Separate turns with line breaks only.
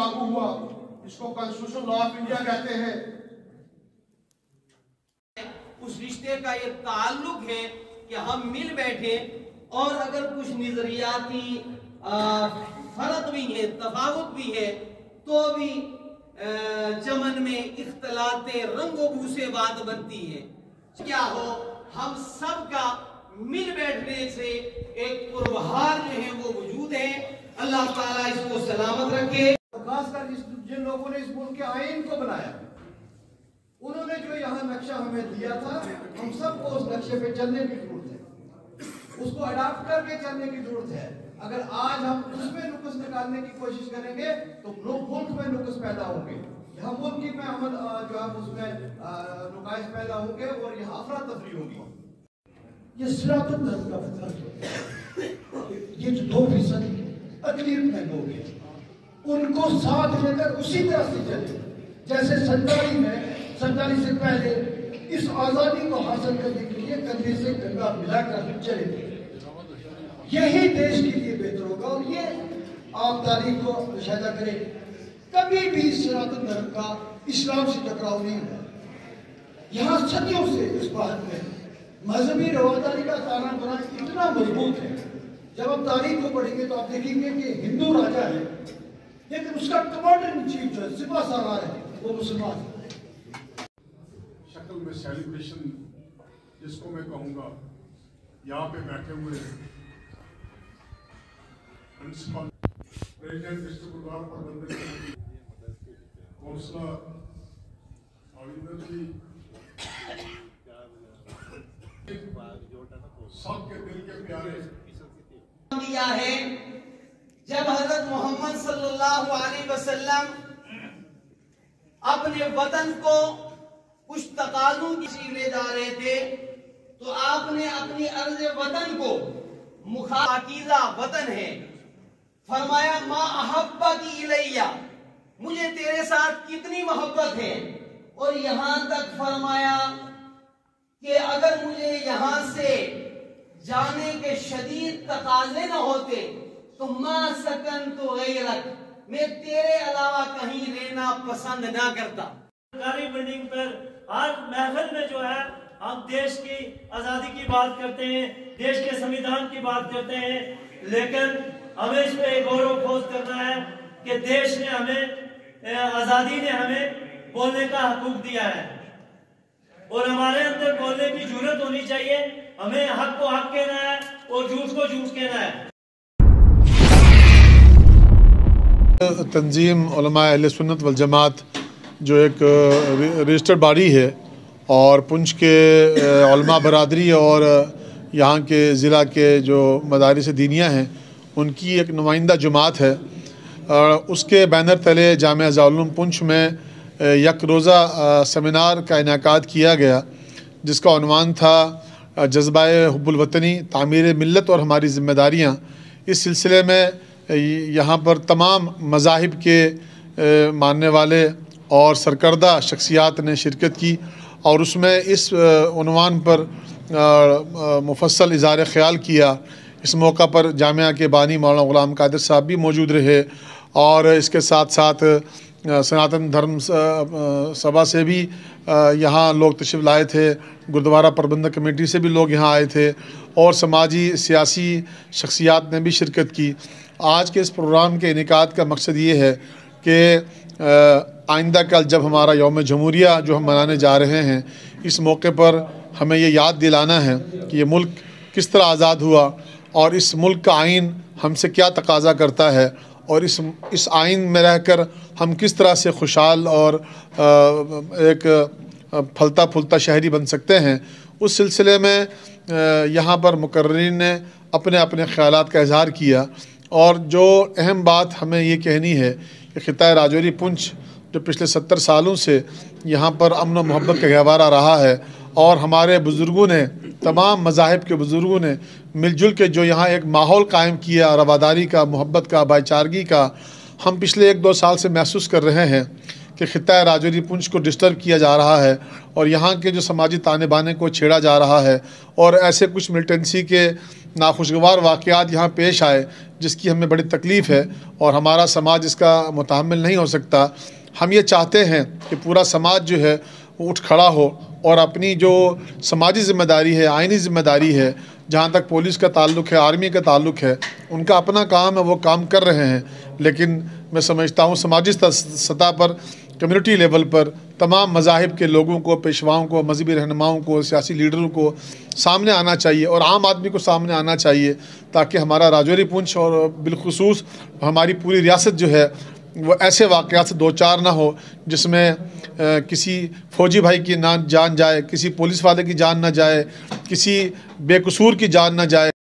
लागू हुआ, इसको कॉन्स्टिट्यूशन लॉ ऑफ इंडिया कहते हैं।
उस रिश्ते का ये ताल्लुक है कि हम मिल बैठे और अगर कुछ नजरियाती फर्क भी है, तफावत भी है, तो भी चमन में इख्तलाते रंगो बू से बात बनती है। क्या हो, हम सब का मिल बैठने से एक पुरबहार जो है वो वजूद है। अल्लाह ताला इसको सलामत रखे।
खासकर जिन लोगों ने इस मुल्क के आईन को बनाया, उन्होंने जो यहाँ नक्शा हमें दिया था, हम सबको उस नक्शे पे चलने की जरूरत है, उसको अडॉप्ट करके चलने की जरूरत है। अगर आज हम उसमें नुक्स निकालने की कोशिश करेंगे तो मुल्क में नुक्स पैदा होंगे, यहाँ मुल्क में अमल जो है उसमें नुकाइश पैदा होंगे और यहाँ अफरा तफरी होगी।
ये सिरातुल दर्द का फतवा, ये जो 2% अकलीत में लोग हैं, उनको साथ लेकर उसी तरह से चले जैसे 47 से पहले इस आज़ादी को हासिल करने के लिए कंधे से कंधा मिलाकर चले थे। यही देश के लिए बेहतर होगा। और ये आप तारीख को मुशाहिदा करें, कभी भी सिरातुल दर्द का इस्लाम से टकराव नहीं हुआ। यहाँ सदियों से इस बात में मजहबी रवादारी का ताना बना इतना मजबूत है। जब आप तारीख को पढ़ेंगे तो आप देखेंगे कि हिंदू राजा है, लेकिन उसका कमांडर इन चीफ जो है, सिपा सालार है, वो मुसलमान है।
शक्ल में सेलिब्रेशन जिसको मैं कहूँगा, यहाँ पे बैठे हुए प्रिंसिपल, प्रेसिडेंट डिस्ट्रिक्ट गुरुद्वारा प्रबंधक कमेटी, कौंसलर अविंदर जी, सबके दिल के प्यारे
दिया है। जब हजरत मोहम्मद सल्लल्लाहु अलैहि वसल्लम अपने वतन को कुछ तकाज़ों की चीज ले जा रहे थे, तो आपने अपनी अर्ज़ वतन को मुखाकीज़ा वतन है, फरमाया मा अहब्बा की इलैया, मुझे तेरे साथ कितनी मोहब्बत है। और यहां तक फरमाया कि अगर मुझे यहां से जाने के शदीद तकाजे न होते तो मा सकन तो गैरक, मैं तेरे अलावा कहीं रहना पसंद ना करता।
सरकारी बिल्डिंग पर हर महफिल में जो है हम देश की आज़ादी की बात करते हैं, देश के संविधान की बात करते हैं, लेकिन हमें इस पे गौरव खोज करना है कि देश ने हमें, आज़ादी ने हमें बोलने का हकूक दिया है और हमारे अंदर बोलने की जरूरत होनी चाहिए। हमें हक को हक कहना है और झूठ को झूठ कहना है।
तंजीम उलमा अहले सुन्नत वल जमात जो एक रजिस्टर्ड बॉडी है और पुंछ के उलमा बरादरी और यहाँ के ज़िला के जो मदारिस दीनिया हैं उनकी एक नुमाइंदा जमात है। उसके बैनर तले जामिया ज़ाउल पुंछ में एक रोज़ा सेमिनार का इनेकाद किया गया, जिसका उन्वान था जज्बाए हुब्बुल वतनी, तामीर मिल्लत और हमारी ज़िम्मेदारियाँ। इस सिलसिले में यहाँ पर तमाम मज़ाहिब के मानने वाले और सरकर्दा शख्सियात ने शिरकत की और उसमें इस उन्वान पर मुफस्सल इज़हार ख़याल किया। इस मौका पर जामिया के बानी मौलाना ग़ुलाम कादिर साहब भी मौजूद रहे और इसके साथ साथ सनातन धर्म सभा से भी यहाँ लोग तशरीफ़ लाए थे, गुरुद्वारा प्रबंधक कमेटी से भी लोग यहाँ आए थे और समाजी सियासी शख्सियात ने भी शिरकत की। आज के इस प्रोग्राम के इनेकाद का मकसद ये है कि आइंदा कल जब हमारा यौम जमहूरिया जो हम मनाने जा रहे हैं, इस मौके पर हमें ये याद दिलाना है कि ये मुल्क किस तरह आज़ाद हुआ और इस मुल्क का आइन हमसे क्या तकाज़ा करता है और इस आइन में रहकर हम किस तरह से खुशहाल और एक फलता फूलता शहरी बन सकते हैं। उस सिलसिले में यहाँ पर मुकर्रिरीन ने अपने अपने ख़यालात का इज़हार किया और जो अहम बात हमें ये कहनी है कि खित्ता राजौरी पुंछ जो पिछले 70 सालों से यहाँ पर अमन और मोहब्बत का गहवारा रहा है और हमारे बुज़ुर्गों ने, तमाम मज़ाहिब के बुज़ुर्गों ने मिलजुल के जो यहाँ एक माहौल कायम किया रवादारी का, मोहब्बत का, भाईचारगी का, हम पिछले 1-2 साल से महसूस कर रहे हैं कि खित्ता राजौरी पुंछ को डिस्टर्ब किया जा रहा है और यहाँ के जो समाजी ताने बाने को छेड़ा जा रहा है और ऐसे कुछ मिलिटेंसी के नाखुशगवार वाक़यात यहाँ पेश आए जिसकी हमें बड़ी तकलीफ़ है और हमारा समाज इसका मुतहम्मिल नहीं हो सकता। हम ये चाहते हैं कि पूरा समाज जो है वो उठ खड़ा हो और अपनी जो समाजी ज़िम्मेदारी है, आइनी ज़िम्मेदारी है, जहाँ तक पुलिस का ताल्लुक़ है, आर्मी का ताल्लुक़ है, उनका अपना काम है, वो काम कर रहे हैं। लेकिन मैं समझता हूँ समाजी सतह पर, कम्युनिटी लेवल पर तमाम मज़ाहिब के लोगों को, पेशवाओं को, मजहबी रहनुमाओं को, सियासी लीडरों को सामने आना चाहिए और आम आदमी को सामने आना चाहिए ताकि हमारा राजौरी पुंछ और बिलखुसूस हमारी पूरी रियासत जो है वो ऐसे वाक़यात से दो चार ना हो जिसमें किसी फ़ौजी भाई की जान जाए, किसी पुलिस वाले की जान ना जाए, किसी बेकसूर की जान ना जाए।